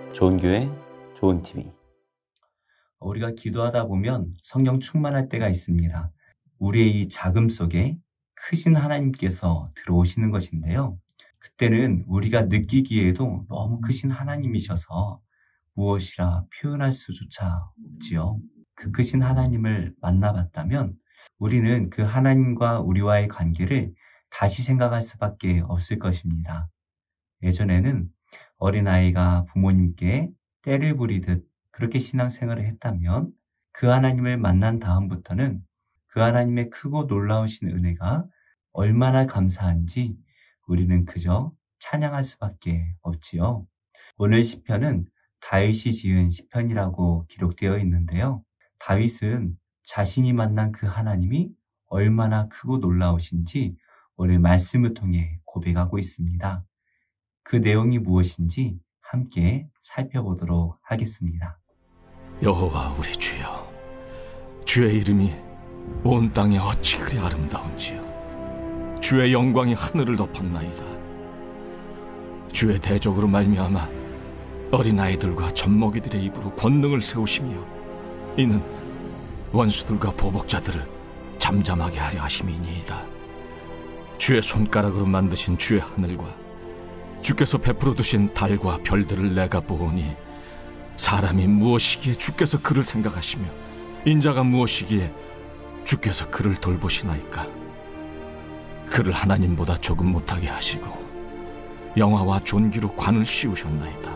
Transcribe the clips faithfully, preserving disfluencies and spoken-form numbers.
좋은 교회, 좋은 티비. 우리가 기도하다 보면 성령 충만할 때가 있습니다. 우리의 이 자금 속에 크신 하나님께서 들어오시는 것인데요. 그때는 우리가 느끼기에도 너무 크신 하나님이셔서 무엇이라 표현할 수조차 없지요. 그 크신 하나님을 만나봤다면 우리는 그 하나님과 우리와의 관계를 다시 생각할 수밖에 없을 것입니다. 예전에는 어린아이가 부모님께 떼를 부리듯 그렇게 신앙생활을 했다면 그 하나님을 만난 다음부터는 그 하나님의 크고 놀라우신 은혜가 얼마나 감사한지 우리는 그저 찬양할 수밖에 없지요. 오늘 시편은 다윗이 지은 시편이라고 기록되어 있는데요. 다윗은 자신이 만난 그 하나님이 얼마나 크고 놀라우신지 오늘 말씀을 통해 고백하고 있습니다. 그 내용이 무엇인지 함께 살펴보도록 하겠습니다. 여호와 우리 주여, 주의 이름이 온 땅에 어찌 그리 아름다운지요. 주의 영광이 하늘을 덮었나이다. 주의 대적으로 말미암아 어린아이들과 젖먹이들의 입으로 권능을 세우시며 이는 원수들과 보복자들을 잠잠하게 하려 하심이니이다. 주의 손가락으로 만드신 주의 하늘과 주께서 베풀어 두신 달과 별들을 내가 보오니 사람이 무엇이기에 주께서 그를 생각하시며 인자가 무엇이기에 주께서 그를 돌보시나이까. 그를 하나님보다 조금 못하게 하시고 영화와 존귀로 관을 씌우셨나이다.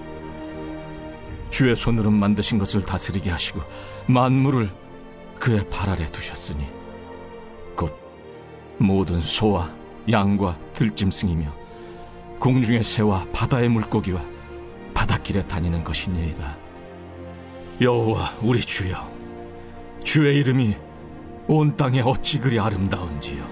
주의 손으로 만드신 것을 다스리게 하시고 만물을 그의 발 아래 두셨으니 곧 모든 소와 양과 들짐승이며 공중의 새와 바다의 물고기와 바닷길에 다니는 것이니이다. 여호와 우리 주여, 주의 이름이 온 땅에 어찌 그리 아름다운지요.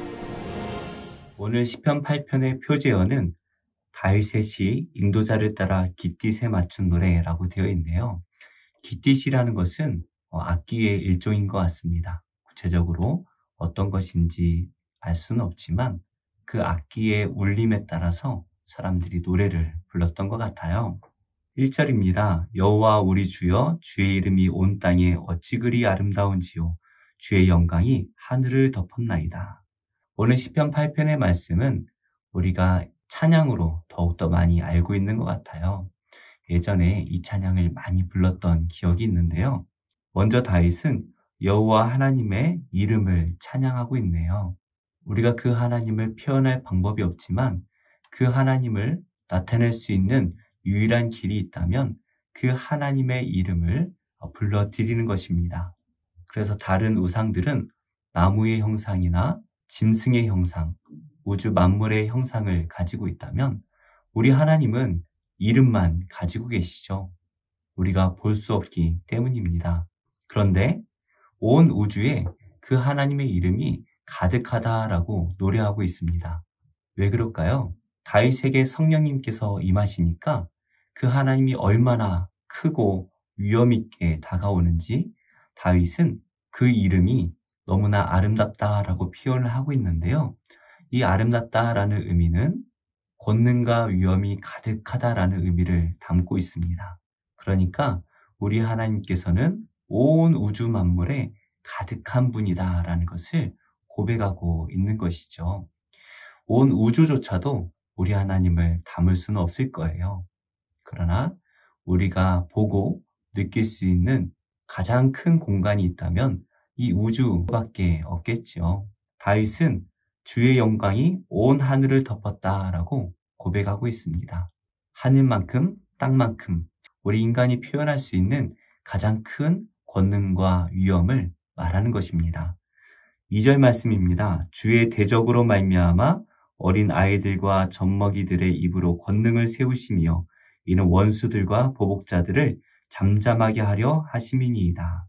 오늘 시편 팔 편의 표제어는 다윗의 시 인도자를 따라 깃딧에 맞춘 노래라고 되어 있네요. 깃딧이라는 것은 악기의 일종인 것 같습니다. 구체적으로 어떤 것인지 알 수는 없지만 그 악기의 울림에 따라서 사람들이 노래를 불렀던 것 같아요. 일 절입니다. 여호와 우리 주여, 주의 이름이 온 땅에 어찌 그리 아름다운지요. 주의 영광이 하늘을 덮었나이다. 오늘 시편 팔 편의 말씀은 우리가 찬양으로 더욱더 많이 알고 있는 것 같아요. 예전에 이 찬양을 많이 불렀던 기억이 있는데요. 먼저 다윗은 여호와 하나님의 이름을 찬양하고 있네요. 우리가 그 하나님을 표현할 방법이 없지만 그 하나님을 나타낼 수 있는 유일한 길이 있다면 그 하나님의 이름을 불러드리는 것입니다. 그래서 다른 우상들은 나무의 형상이나 짐승의 형상, 우주 만물의 형상을 가지고 있다면 우리 하나님은 이름만 가지고 계시죠. 우리가 볼 수 없기 때문입니다. 그런데 온 우주에 그 하나님의 이름이 가득하다라고 노래하고 있습니다. 왜 그럴까요? 다윗에게 성령님께서 임하시니까 그 하나님이 얼마나 크고 위엄 있게 다가오는지 다윗은 그 이름이 너무나 아름답다라고 표현을 하고 있는데요. 이 아름답다라는 의미는 권능과 위엄이 가득하다라는 의미를 담고 있습니다. 그러니까 우리 하나님께서는 온 우주 만물에 가득한 분이다라는 것을 고백하고 있는 것이죠. 온 우주조차도 우리 하나님을 담을 수는 없을 거예요. 그러나 우리가 보고 느낄 수 있는 가장 큰 공간이 있다면 이 우주밖에 없겠죠. 다윗은 주의 영광이 온 하늘을 덮었다라고 고백하고 있습니다. 하늘만큼 땅만큼 우리 인간이 표현할 수 있는 가장 큰 권능과 위엄을 말하는 것입니다. 이 절 말씀입니다. 주의 대적으로 말미암아 어린 아이들과 젖먹이들의 입으로 권능을 세우시며 이는 원수들과 보복자들을 잠잠하게 하려 하심이니이다.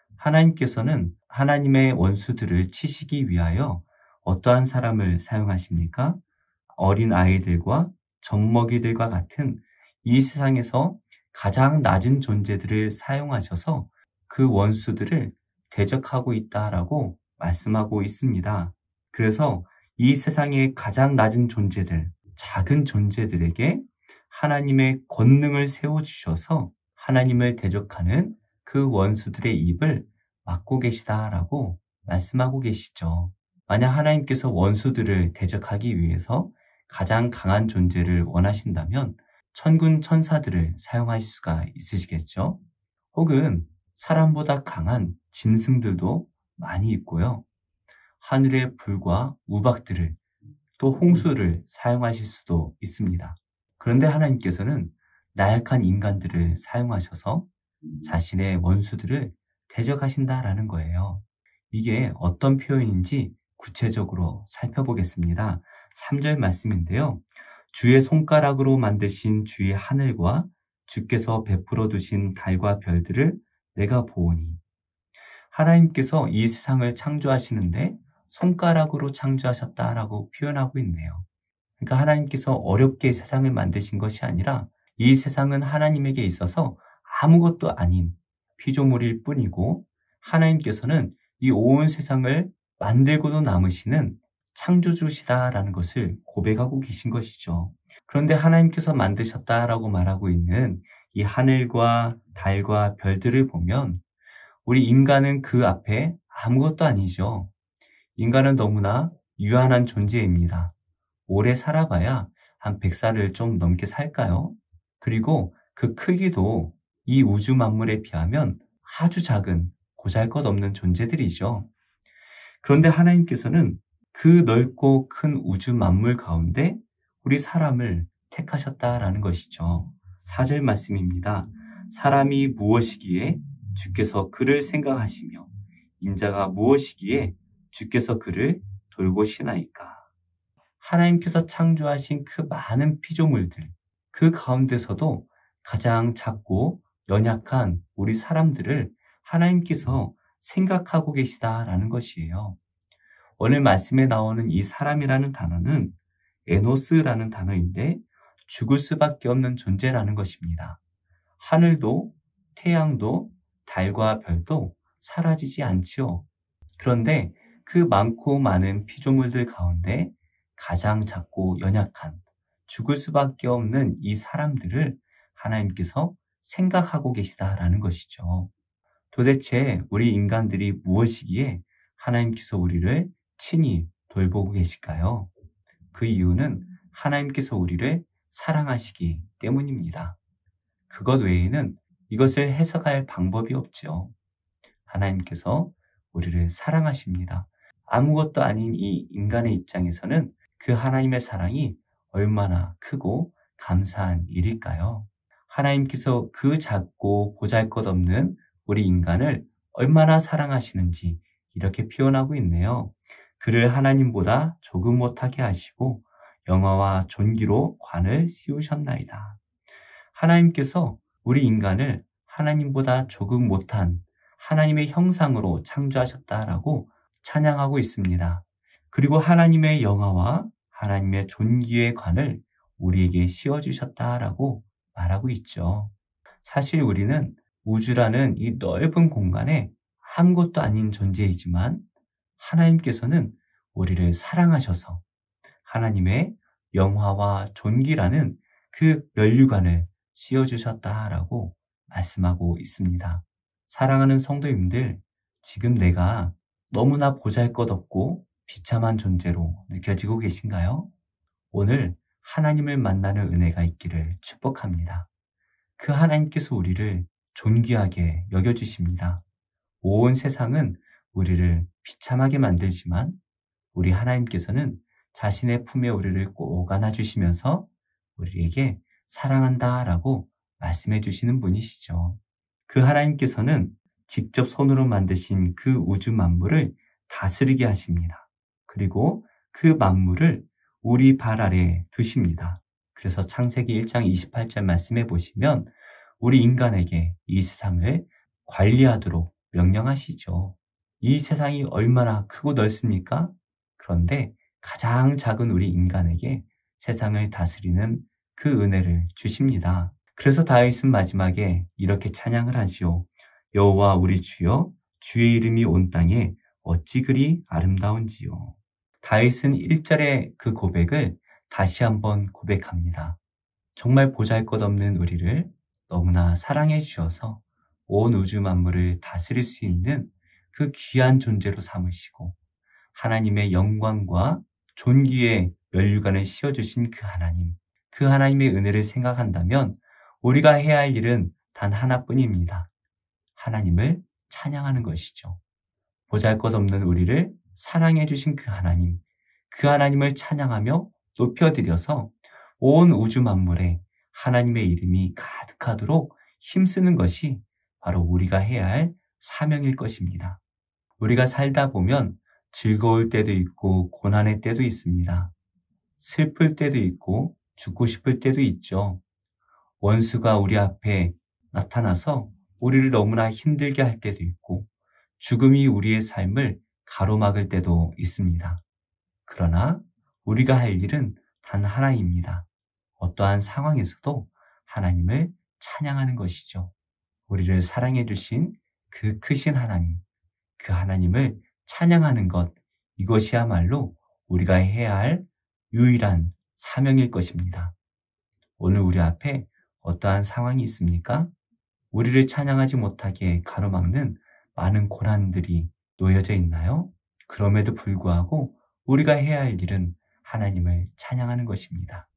하나님께서는 하나님의 원수들을 치시기 위하여 어떠한 사람을 사용하십니까? 어린 아이들과 젖먹이들과 같은 이 세상에서 가장 낮은 존재들을 사용하셔서 그 원수들을 대적하고 있다라고 말씀하고 있습니다. 그래서 이 세상의 가장 낮은 존재들, 작은 존재들에게 하나님의 권능을 세워주셔서 하나님을 대적하는 그 원수들의 입을 막고 계시다라고 말씀하고 계시죠. 만약 하나님께서 원수들을 대적하기 위해서 가장 강한 존재를 원하신다면 천군 천사들을 사용하실 수가 있으시겠죠. 혹은 사람보다 강한 짐승들도 많이 있고요. 하늘의 불과 우박들을 또 홍수를 사용하실 수도 있습니다. 그런데 하나님께서는 나약한 인간들을 사용하셔서 자신의 원수들을 대적하신다라는 거예요. 이게 어떤 표현인지 구체적으로 살펴보겠습니다. 삼 절 말씀인데요. 주의 손가락으로 만드신 주의 하늘과 주께서 베풀어 두신 달과 별들을 내가 보오니. 하나님께서 이 세상을 창조하시는데 손가락으로 창조하셨다라고 표현하고 있네요. 그러니까 하나님께서 어렵게 세상을 만드신 것이 아니라 이 세상은 하나님에게 있어서 아무것도 아닌 피조물일 뿐이고 하나님께서는 이 온 세상을 만들고도 남으시는 창조주시다라는 것을 고백하고 계신 것이죠. 그런데 하나님께서 만드셨다라고 말하고 있는 이 하늘과 달과 별들을 보면 우리 인간은 그 앞에 아무것도 아니죠. 인간은 너무나 유한한 존재입니다. 오래 살아봐야 한 백 살을 좀 넘게 살까요? 그리고 그 크기도 이 우주 만물에 비하면 아주 작은 보잘것없는 존재들이죠. 그런데 하나님께서는 그 넓고 큰 우주 만물 가운데 우리 사람을 택하셨다라는 것이죠. 사 절 말씀입니다. 사람이 무엇이기에 주께서 그를 생각하시며 인자가 무엇이기에 주께서 그를 돌보시나이까. 하나님께서 창조하신 그 많은 피조물들, 그 가운데서도 가장 작고 연약한 우리 사람들을 하나님께서 생각하고 계시다라는 것이에요. 오늘 말씀에 나오는 이 사람이라는 단어는 에노스라는 단어인데 죽을 수밖에 없는 존재라는 것입니다. 하늘도 태양도 달과 별도 사라지지 않지요. 그런데 그 많고 많은 피조물들 가운데 가장 작고 연약한 죽을 수밖에 없는 이 사람들을 하나님께서 생각하고 계시다라는 것이죠. 도대체 우리 인간들이 무엇이기에 하나님께서 우리를 친히 돌보고 계실까요? 그 이유는 하나님께서 우리를 사랑하시기 때문입니다. 그것 외에는 이것을 해석할 방법이 없죠. 하나님께서 우리를 사랑하십니다. 아무것도 아닌 이 인간의 입장에서는 그 하나님의 사랑이 얼마나 크고 감사한 일일까요? 하나님께서 그 작고 보잘것없는 우리 인간을 얼마나 사랑하시는지 이렇게 표현하고 있네요. 그를 하나님보다 조금 못하게 하시고 영화와 존귀로 관을 씌우셨나이다. 하나님께서 우리 인간을 하나님보다 조금 못한 하나님의 형상으로 창조하셨다라고 찬양하고 있습니다. 그리고 하나님의 영화와 하나님의 존귀의 관을 우리에게 씌워주셨다라고 말하고 있죠. 사실 우리는 우주라는 이 넓은 공간에 아무것도 아닌 존재이지만 하나님께서는 우리를 사랑하셔서 하나님의 영화와 존귀라는 그 면류관을 씌워주셨다라고 말씀하고 있습니다. 사랑하는 성도님들, 지금 내가 너무나 보잘것없고 비참한 존재로 느껴지고 계신가요? 오늘 하나님을 만나는 은혜가 있기를 축복합니다. 그 하나님께서 우리를 존귀하게 여겨주십니다. 온 세상은 우리를 비참하게 만들지만 우리 하나님께서는 자신의 품에 우리를 꼭 안아주시면서 우리에게 사랑한다라고 말씀해 주시는 분이시죠. 그 하나님께서는 직접 손으로 만드신 그 우주 만물을 다스리게 하십니다. 그리고 그 만물을 우리 발 아래에 두십니다. 그래서 창세기 일 장 이십팔 절 말씀해 보시면 우리 인간에게 이 세상을 관리하도록 명령하시죠. 이 세상이 얼마나 크고 넓습니까? 그런데 가장 작은 우리 인간에게 세상을 다스리는 그 은혜를 주십니다. 그래서 다윗은 마지막에 이렇게 찬양을 하지요. 여호와 우리 주여, 주의 이름이 온 땅에 어찌 그리 아름다운지요. 다윗은 일 절의 그 고백을 다시 한번 고백합니다. 정말 보잘것없는 우리를 너무나 사랑해 주셔서 온 우주 만물을 다스릴 수 있는 그 귀한 존재로 삼으시고 하나님의 영광과 존귀의 면류관을 씌워주신 그 하나님, 그 하나님의 은혜를 생각한다면 우리가 해야 할 일은 단 하나뿐입니다. 하나님을 찬양하는 것이죠. 보잘것없는 우리를 사랑해 주신 그 하나님, 그 하나님을 찬양하며 높여드려서 온 우주 만물에 하나님의 이름이 가득하도록 힘쓰는 것이 바로 우리가 해야 할 사명일 것입니다. 우리가 살다 보면 즐거울 때도 있고 고난의 때도 있습니다. 슬플 때도 있고 죽고 싶을 때도 있죠. 원수가 우리 앞에 나타나서 우리를 너무나 힘들게 할 때도 있고 죽음이 우리의 삶을 가로막을 때도 있습니다. 그러나 우리가 할 일은 단 하나입니다. 어떠한 상황에서도 하나님을 찬양하는 것이죠. 우리를 사랑해 주신 그 크신 하나님, 그 하나님을 찬양하는 것, 이것이야말로 우리가 해야 할 유일한 사명일 것입니다. 오늘 우리 앞에 어떠한 상황이 있습니까? 우리를 찬양하지 못하게 가로막는 많은 고난들이 놓여져 있나요? 그럼에도 불구하고 우리가 해야 할 일은 하나님을 찬양하는 것입니다.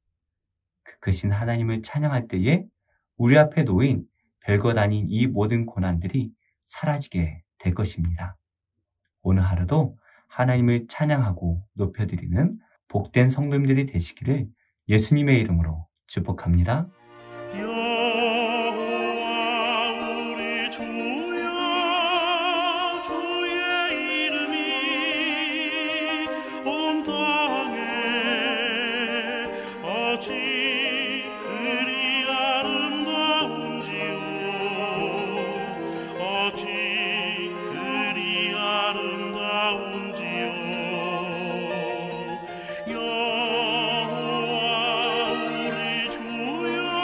그 크신 하나님을 찬양할 때에 우리 앞에 놓인 별것 아닌 이 모든 고난들이 사라지게 될 것입니다. 오늘 하루도 하나님을 찬양하고 높여드리는 복된 성도님들이 되시기를 예수님의 이름으로 축복합니다. 여호와 우리 주여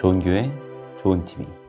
좋은 교회, 좋은 티비.